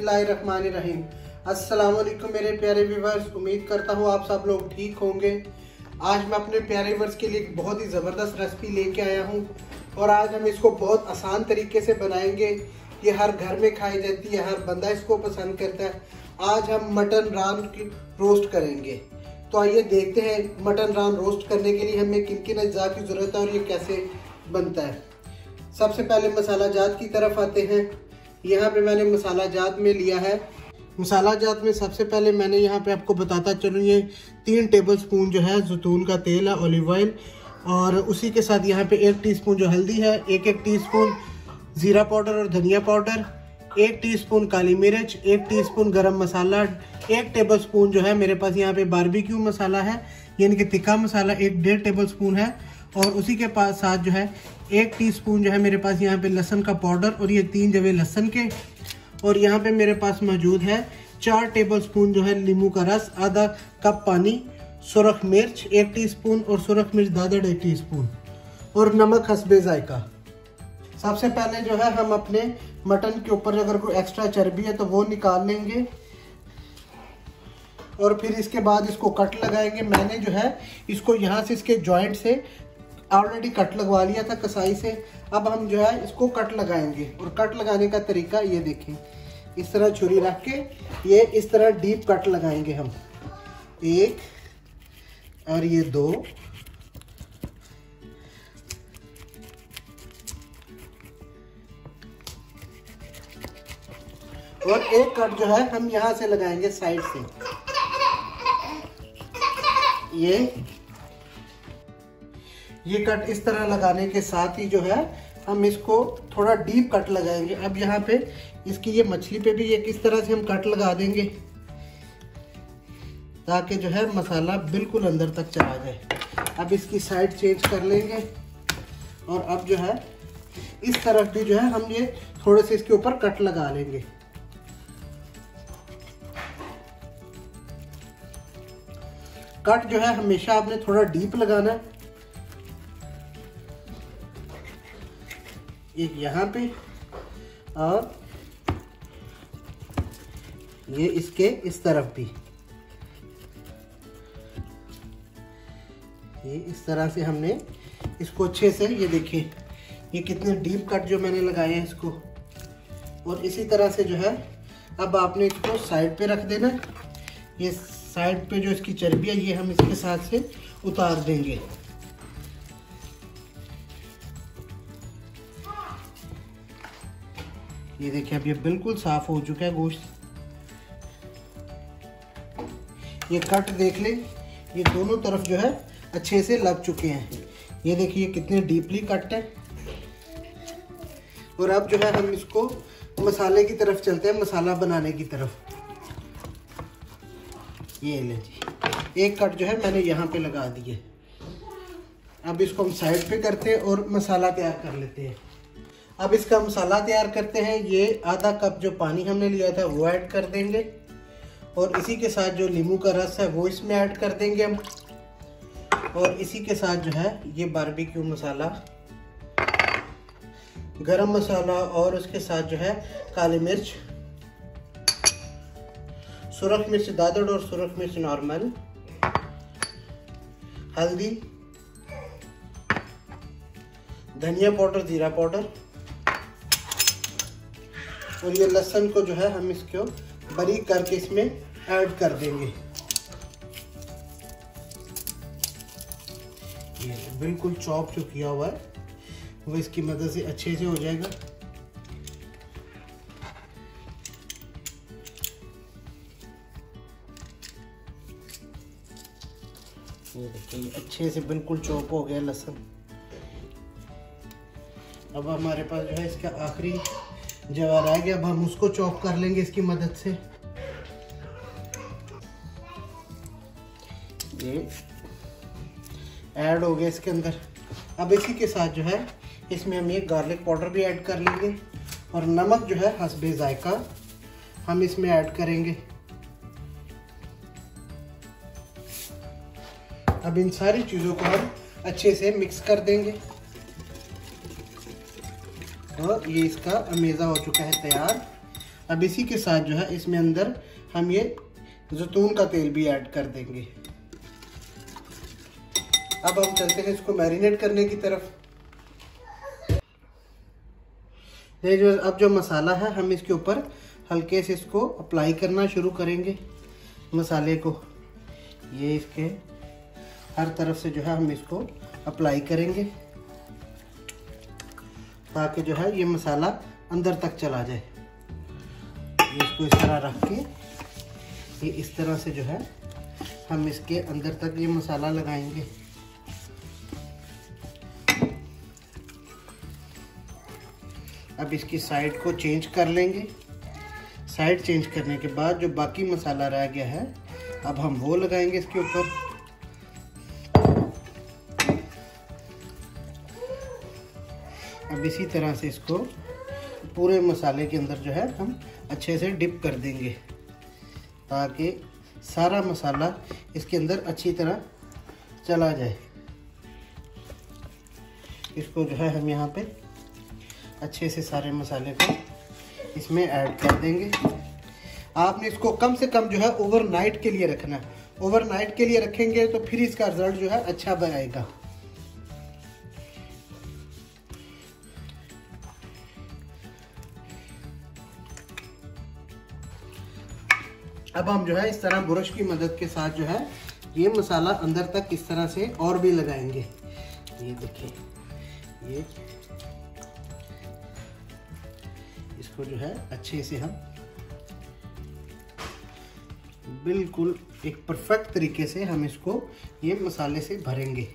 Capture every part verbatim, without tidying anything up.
बिस्मिल्लाहिर्रहमानिर्रहीम। अस्सलाम वालेकुम मेरे प्यारे व्यूअर्स, उम्मीद करता हूँ आप सब लोग ठीक होंगे। आज मैं अपने प्यारे व्यूअर्स के लिए एक बहुत ही ज़बरदस्त रेसिपी लेके आया हूँ और आज हम इसको बहुत आसान तरीके से बनाएंगे। ये हर घर में खाई जाती है, हर बंदा इसको पसंद करता है। आज हम मटन रान की रोस्ट करेंगे। तो आइए देखते हैं मटन रान रोस्ट करने के लिए हमें किन किन अज्जा की ज़रूरत है और ये कैसे बनता है। सबसे पहले मसाला जात की तरफ आते हैं। यहाँ पे मैंने मसाला जात में लिया है। मसाला जात में सबसे पहले मैंने यहाँ पे आपको बताता चलूँ, ये तीन टेबल स्पून जो है जैतून का तेल है, ऑलिव ऑयल, और उसी के साथ यहाँ पे एक टीस्पून जो हल्दी है, एक एक टीस्पून ज़ीरा पाउडर और धनिया पाउडर, एक टीस्पून काली मिर्च, एक टीस्पून गरम मसाला, एक टेबल स्पून जो है मेरे पास यहाँ पे बारबेक्यू मसाला है यानी कि तिक्का मसाला एक डेढ़ टेबल स्पून है, और उसी के पास साथ जो है एक टीस्पून जो है मेरे पास यहाँ पे लहसुन का पाउडर और ये तीन जवे लहसुन के, और यहाँ पे मेरे पास मौजूद है चार टेबल स्पून जो है नींबू का रस, आधा कप पानी, सुरख मिर्च एक टीस्पून और सुरख मिर्च दादड़ एक टीस्पून, और नमक हस्बे जायका। सबसे पहले जो है हम अपने मटन के ऊपर अगर कोई एक्स्ट्रा चर्बी है तो वो निकाल लेंगे और फिर इसके बाद इसको कट लगाएंगे। मैंने जो है इसको यहाँ से इसके जॉइंट से ऑलरेडी कट लगवा लिया था कसाई से। अब हम जो है इसको कट लगाएंगे और कट लगाने का तरीका ये देखें, इस तरह छुरी रख के ये इस तरह डीप कट लगाएंगे हम, एक और ये दो, और एक कट जो है हम यहाँ से लगाएंगे साइड से। ये ये कट इस तरह लगाने के साथ ही जो है हम इसको थोड़ा डीप कट लगाएंगे। अब यहाँ पे इसकी ये मछली पे भी एक इस तरह से हम कट लगा देंगे ताकि जो है मसाला बिल्कुल अंदर तक चला जाए। अब इसकी साइड चेंज कर लेंगे और अब जो है इस तरफ भी जो है हम ये थोड़े से इसके ऊपर कट लगा लेंगे। कट जो है हमेशा आपने थोड़ा डीप लगाना है, एक यहाँ पे और ये इसके इस तरफ भी, ये इस तरह से हमने इसको अच्छे से, ये देखिए ये कितने डीप कट जो मैंने लगाए हैं इसको। और इसी तरह से जो है अब आपने इसको साइड पे रख देना। ये साइड पे जो इसकी चर्बी है ये हम इसके साथ से उतार देंगे। ये देखिए अब ये बिल्कुल साफ हो चुका है गोश्त। ये कट देख ले, ये दोनों तरफ जो है अच्छे से लग चुके हैं। ये देखिए कितने डीपली कट है। और अब जो है हम इसको मसाले की तरफ चलते हैं, मसाला बनाने की तरफ। ये ले जी, एक कट जो है मैंने यहाँ पे लगा दिए। अब इसको हम साइड पे करते हैं और मसाला तैयार कर लेते हैं। अब इसका मसाला तैयार करते हैं। ये आधा कप जो पानी हमने लिया था वो ऐड कर देंगे और इसी के साथ जो नींबू का रस है वो इसमें ऐड कर देंगे हम, और इसी के साथ जो है ये बारबेक्यू मसाला, गरम मसाला, और उसके साथ जो है काली मिर्च, सुरख मिर्च दादड़ और सुरख मिर्च नॉर्मल, हल्दी, धनिया पाउडर, जीरा पाउडर, और ये लहसुन को जो है हम इसको बारीक करके इसमें ऐड कर देंगे। ये बिल्कुल चॉप जो किया हुआ है वो इसकी मदद से अच्छे से हो जाएगा। ये देखिए अच्छे से बिल्कुल चॉप हो गया लहसुन। अब हमारे पास जो है इसका आखिरी जवाब रह गया, अब हम उसको चॉप कर लेंगे इसकी मदद से। ये ऐड हो गया इसके अंदर। अब इसी के साथ जो है इसमें हम ये गार्लिक पाउडर भी ऐड कर लेंगे और नमक जो है हस्बे जायका हम इसमें ऐड करेंगे। अब इन सारी चीज़ों को हम अच्छे से मिक्स कर देंगे और ये इसका अमेज़ा हो चुका है तैयार। अब इसी के साथ जो है इसमें अंदर हम ये जैतून का तेल भी ऐड कर देंगे। अब हम चलते हैं इसको मैरिनेट करने की तरफ। ये जो अब जो मसाला है हम इसके ऊपर हल्के से इसको अप्लाई करना शुरू करेंगे। मसाले को ये इसके हर तरफ से जो है हम इसको अप्लाई करेंगे ताकि जो है ये मसाला अंदर तक चला जाए। ये इसको इस तरह रख के ये इस तरह से जो है हम इसके अंदर तक ये मसाला लगाएंगे। अब इसकी साइड को चेंज कर लेंगे। साइड चेंज करने के बाद जो बाकी मसाला रह गया है अब हम वो लगाएंगे इसके ऊपर। अब इसी तरह से इसको पूरे मसाले के अंदर जो है हम अच्छे से डिप कर देंगे ताकि सारा मसाला इसके अंदर अच्छी तरह चला जाए। इसको जो है हम यहाँ पे अच्छे से सारे मसाले को इसमें ऐड कर देंगे। आपने इसको कम से कम जो है ओवरनाइट के लिए रखना है। ओवरनाइट के लिए रखेंगे तो फिर इसका रिजल्ट जो है अच्छा आएगा। अब हम जो है इस तरह ब्रश की मदद के साथ जो है ये मसाला अंदर तक इस तरह से और भी लगाएंगे। ये देखिए, ये इसको जो है अच्छे से हम बिल्कुल एक परफेक्ट तरीके से हम इसको ये मसाले से भरेंगे।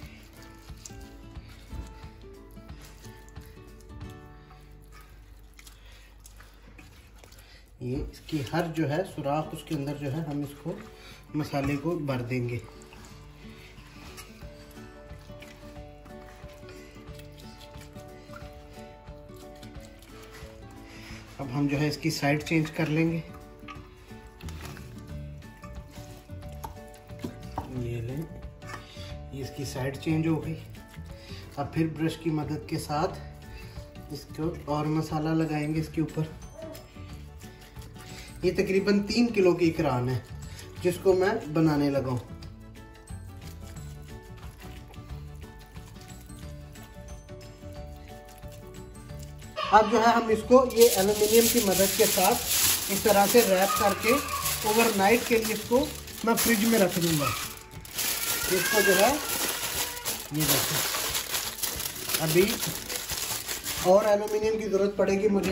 ये इसकी हर जो है सुराख उसके अंदर जो है हम इसको मसाले को भर देंगे। अब हम जो है इसकी साइड चेंज कर लेंगे। ये लें, ये इसकी साइड चेंज हो गई। अब फिर ब्रश की मदद के साथ इसको और मसाला लगाएंगे इसके ऊपर। ये तकरीबन तीन किलो की इकरान है जिसको मैं बनाने लगा हूँ। अब जो है हम इसको ये एल्युमिनियम की मदद के साथ इस तरह से रैप करके ओवरनाइट के लिए इसको मैं फ्रिज में रख दूंगा। इसको जो है ये देखो, अभी और एल्युमिनियम की ज़रूरत पड़ेगी मुझे।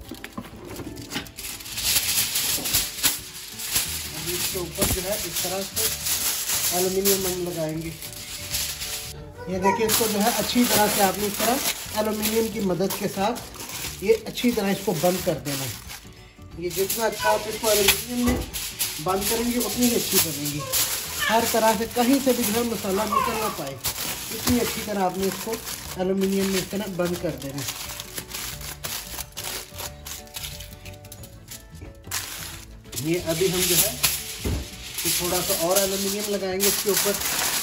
अभी इसके ऊपर जो है इस तरह से एल्युमिनियम हम लगाएंगे। ये देखिए, इसको जो है अच्छी तरह से आपने इस तरह एल्युमिनियम की मदद के साथ ये अच्छी तरह इसको बंद कर देना। ये जितना अच्छा आप इसको एल्युमिनियम में बंद करेंगे उतनी ही अच्छी बनेगी। हर तरह से कहीं से भी जो है मसाला निकल ना पाए, इतनी अच्छी तरह आपने इसको एल्युमिनियम में इस तरह बंद कर देना। ये अभी हम जो है ये थोड़ा सा और एल्युमिनियम लगाएंगे इसके ऊपर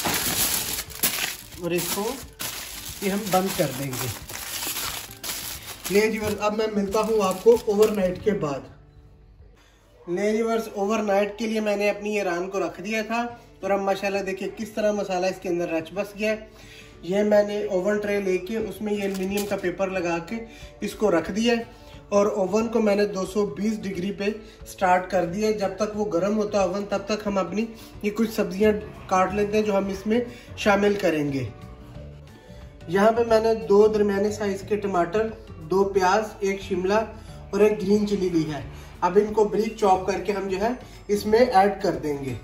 और इसको ये हम बंद कर देंगे। ले व्यूअर्स, अब मैं मिलता हूँ आपको ओवरनाइट के बाद। ले व्यूअर्स, ओवरनाइट के लिए मैंने अपनी ये रान को रख दिया था और अब माशाल्लाह देखिए किस तरह मसाला इसके अंदर रच बस गया। ये मैंने ओवन ट्रे लेके उसमें ये एल्युमिनियम का पेपर लगा के इसको रख दिया और ओवन को मैंने दो सौ बीस डिग्री पे स्टार्ट कर दिया। जब तक वो गर्म होता है ओवन तब तक हम अपनी ये कुछ सब्जियां काट लेते हैं जो हम इसमें शामिल करेंगे। यहाँ पे मैंने दो दरमियाने साइज के टमाटर, दो प्याज, एक शिमला और एक ग्रीन चिली ली है। अब इनको ब्रीक चॉप करके हम जो है इसमें ऐड कर देंगे।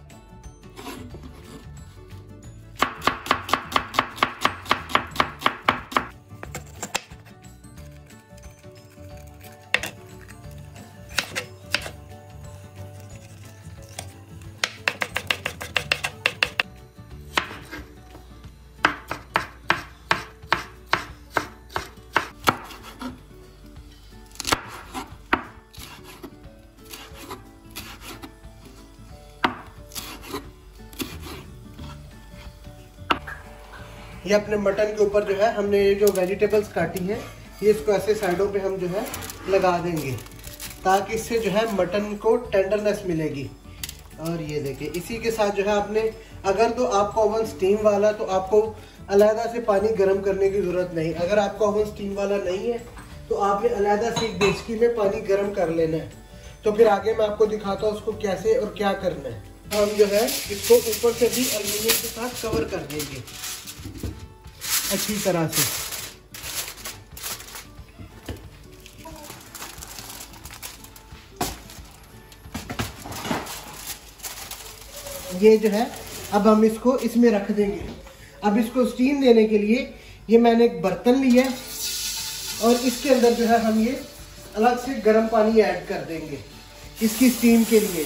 ये अपने मटन के ऊपर जो है हमने ये जो वेजिटेबल्स काटी हैं ये इसको ऐसे साइडों पे हम जो है लगा देंगे ताकि इससे जो है मटन को टेंडरनेस मिलेगी। और ये देखिए इसी के साथ जो है आपने, अगर तो आपका ओवन स्टीम वाला तो आपको अलहदा से पानी गर्म करने की ज़रूरत नहीं। अगर आपका ओवन स्टीम वाला नहीं है तो आपने अलहदा से एक डेचकी में पानी गर्म कर लेना है। तो फिर आगे मैं आपको दिखाता हूँ उसको कैसे और क्या करना है। हम जो है इसको ऊपर से भी एल्युमिनियम के साथ कवर कर देंगे अच्छी तरह से। ये जो है अब हम इसको इसमें रख देंगे। अब इसको स्टीम देने के लिए ये मैंने एक बर्तन लिया है और इसके अंदर जो है हम ये अलग से गर्म पानी ऐड कर देंगे इसकी स्टीम के लिए।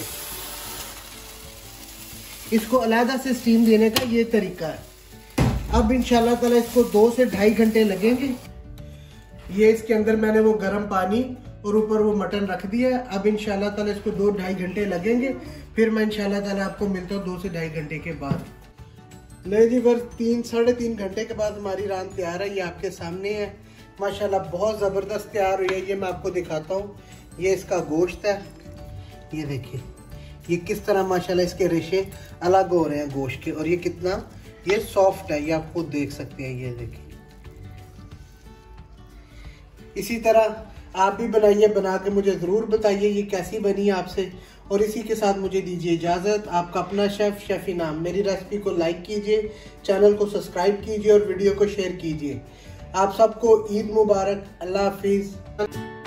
इसको अलहदा से स्टीम देने का ये तरीका है। अब इंशाल्लाह ताला इसको दो से ढाई घंटे लगेंगे। ये इसके अंदर मैंने वो गर्म पानी और ऊपर वो मटन रख दिया है। अब इंशाल्लाह ताला इसको दो ढाई घंटे लगेंगे। फिर मैं इंशाल्लाह ताला आपको मिलता हूँ दो से ढाई घंटे के बाद। ले जी बस तीन साढ़े तीन घंटे के बाद हमारी रान तैयार है। ये आपके सामने है, माशाल्लाह बहुत ज़बरदस्त तैयार हुई है। ये मैं आपको दिखाता हूँ। ये इसका गोश्त है, ये देखिए ये किस तरह माशाल्लाह इसके रेशे अलग हो रहे हैं गोश्त के, और ये कितना ये सॉफ्ट है, ये आप खुद देख सकते हैं। ये देखिए इसी तरह आप भी बनाइए, बना के मुझे ज़रूर बताइए ये कैसी बनी है आपसे। और इसी के साथ मुझे दीजिए इजाज़त। आपका अपना शेफ़ शेफ़ इनाम। मेरी रेसिपी को लाइक कीजिए, चैनल को सब्सक्राइब कीजिए और वीडियो को शेयर कीजिए। आप सबको ईद मुबारक। अल्लाह हाफिज़।